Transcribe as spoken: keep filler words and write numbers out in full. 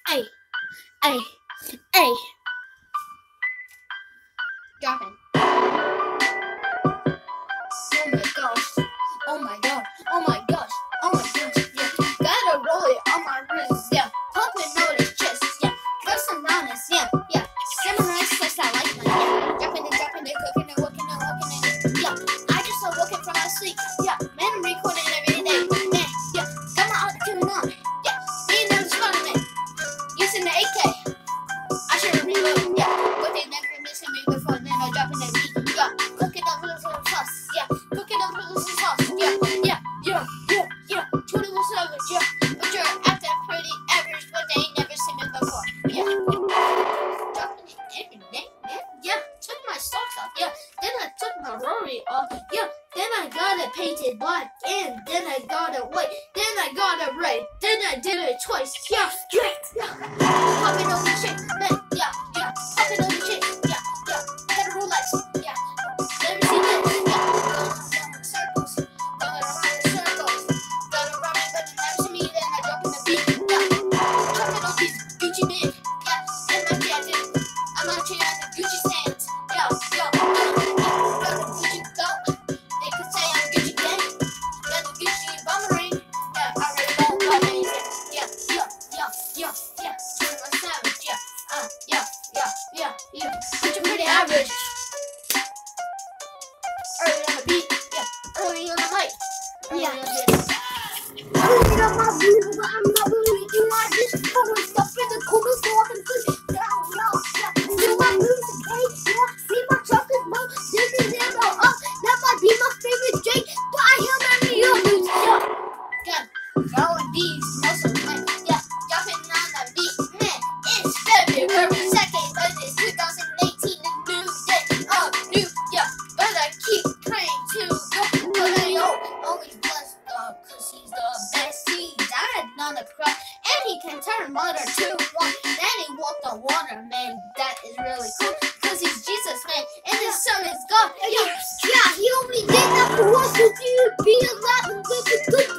Hey, hey, hey. Dropping. Oh my gosh. Oh my god. Oh my gosh. Oh my gosh. Yeah. Gotta roll it on my wrist. Yeah. Pumping on his chest. Yeah. Got some honest. Yeah. Yeah. Samurai says I like my yeah. Dropping it, dropping it, cooking it, working it, working it. Yeah. I just started working from my sleep. Yeah. Man, I'm recording every day. Man. Yeah. Got my auto tune on. Yeah. Me and them spotting it. Using the A K. I should reload. Yeah. But they never missing me before. Then I dropping that beat. Yeah. Cooking up with a little sauce. Yeah. Cooking up with a little sauce. Yeah. Yeah. Yeah. Yeah. Yeah. twenty-one Savage. Yeah. But you're acting pretty average, but they ain't never seen me before. Yeah. Dropping it every day. Yeah. Yeah. Took my socks off. Yeah. Then I took my Rory off. Yeah. Then I got it painted black. And then I got it white. Then I got it red. Then I did it twice. Yeah. Yeah. Yeah. Popping on the shit. Man. Yeah. Yeah. Popping on the shit. Yeah. Yeah. Gotta Rolex. Yeah. Never seen it. Yeah. Going around in circles. Going around in circles. Going around me, but you never see me. Then I drop in the beat. Yeah. Dropping on these Gucci men. Yeah. And my jacket. I'm not cheating on the Gucci stands. Yo. Yo. Yo. Yo. Yo. Gucci go. They could say I'm Gucci gang. Got the Gucci bomber ring. Yeah. I already know what I mean. Yeah. Yeah. Yeah. Yeah. Yeah. twenty-one Savage. Yeah. Uh. Yeah. Yeah. Yeah. Yeah. But you're pretty average. Early on the beat. Yeah. Early on the mic. Early Yeah. on this. I don't got my views, but I'm not really doing I just throwing stuff in the corner so I can push it down, y'all. Yeah. Do my music, hey, yeah. See my chocolate mouth, this is zero up. That might be my favorite Jake, but I hear many others, yeah. Got throwing these muscles, man. Yeah. Dropping on the beat, man. It's February second, but it's two thousand eighteen, a new day. Oh, new, yeah. But I keep praying to go. But I always bless God, cause he's the best. He died on the cross, and he can turn water to wine. Then he walked on water, man. That is really cool, cause he's Jesus, man. And his son is God. Yeah. Yeah, he only did that for us so you would be alive and live a good